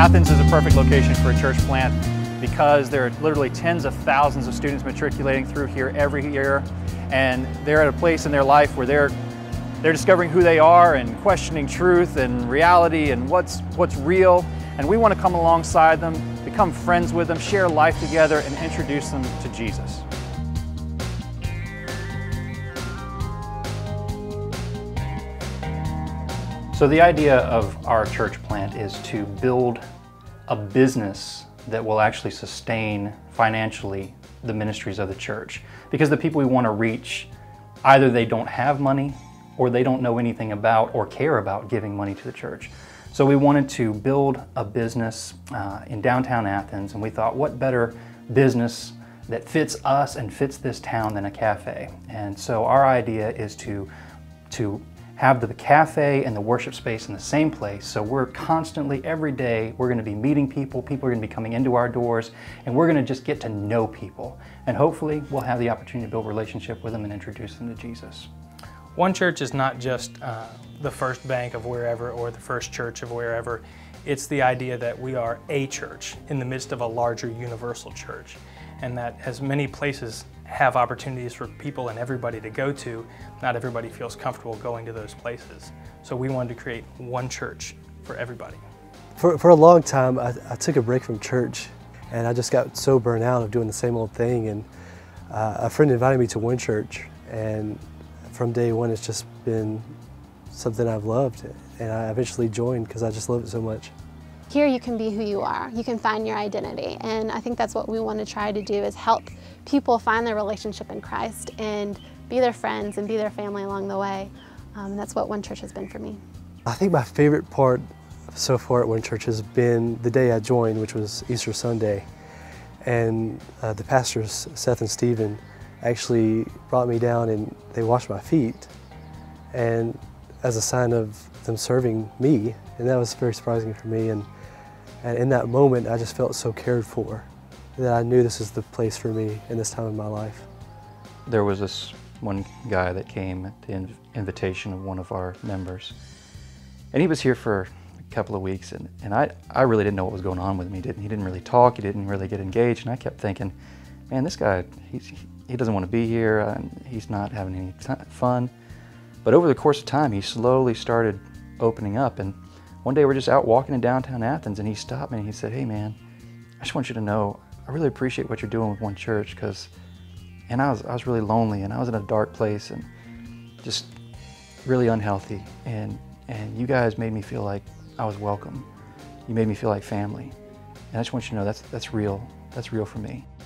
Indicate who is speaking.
Speaker 1: Athens is a perfect location for a church plant because there are literally tens of thousands of students matriculating through here every year, and they're at a place in their life where they're discovering who they are and questioning truth and reality and what's real, and we want to come alongside them, become friends with them, share life together, and introduce them to Jesus. So the idea of our church plant is to build a business that will actually sustain financially the ministries of the church. Because the people we want to reach, either they don't have money or they don't know anything about or care about giving money to the church. So we wanted to build a business in downtown Athens, and we thought, what better business that fits us and fits this town than a cafe? And so our idea is to have the cafe and the worship space in the same place. So we're constantly, every day, we're going to be meeting people. People are going to be coming into our doors, and we're going to just get to know people. And hopefully we'll have the opportunity to build a relationship with them and introduce them to Jesus.
Speaker 2: One Church is not just the first bank of wherever or the first church of wherever. It's the idea that we are a church in the midst of a larger universal church, and that as many places have opportunities for people and everybody to go to, not everybody feels comfortable going to those places. So we wanted to create one church for everybody.
Speaker 3: For a long time, I took a break from church, and I just got so burnt out of doing the same old thing. And a friend invited me to One Church, and from day one, it's just been something I've loved. And I eventually joined because I just love it so much.
Speaker 4: Here you can be who you are. You can find your identity. And I think that's what we want to try to do, is help people find their relationship in Christ and be their friends and be their family along the way. That's what One Church has been for me.
Speaker 3: I think my favorite part so far at One Church has been the day I joined, which was Easter Sunday. And the pastors, Seth and Stephen, actually brought me down and they washed my feet, and as a sign of them serving me, and that was very surprising for me. And in that moment, I just felt so cared for that I knew this is the place for me in this time of my life.
Speaker 1: There was this one guy that came at the invitation of one of our members, and he was here for a couple of weeks, and I really didn't know what was going on with him. He didn't really talk, he didn't really get engaged, and I kept thinking, man, this guy, he doesn't want to be here, and he's not having any fun. But over the course of time, he slowly started opening up, and one day we're just out walking in downtown Athens, and he stopped me and he said, hey man, I just want you to know, I really appreciate what you're doing with One Church, and I was really lonely, and I was in a dark place and just really unhealthy, and you guys made me feel like I was welcome. You made me feel like family, and I just want you to know that's real for me.